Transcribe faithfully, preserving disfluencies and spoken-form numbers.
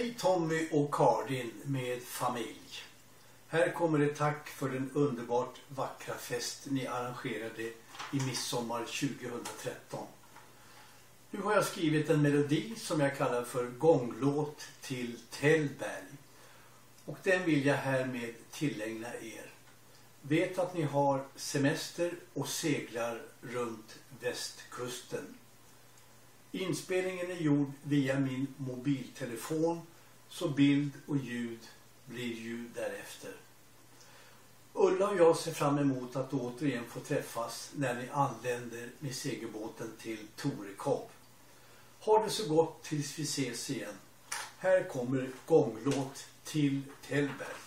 Hej Tommy och Karin med familj. Här kommer ett tack för den underbart vackra fest ni arrangerade i midsommar tjugohundratretton. Nu har jag skrivit en melodi som jag kallar för gånglåt till Tällberg. Och den vill jag härmed tillägna er. Vet att ni har semester och seglar runt västkusten. Inspelningen är gjord via min mobiltelefon, så bild och ljud blir ju därefter. Ulla och jag ser fram emot att återigen få träffas när ni anländer med segelbåten till Torekov. Ha det så gott tills vi ses igen. Här kommer gånglåt till Tällberg.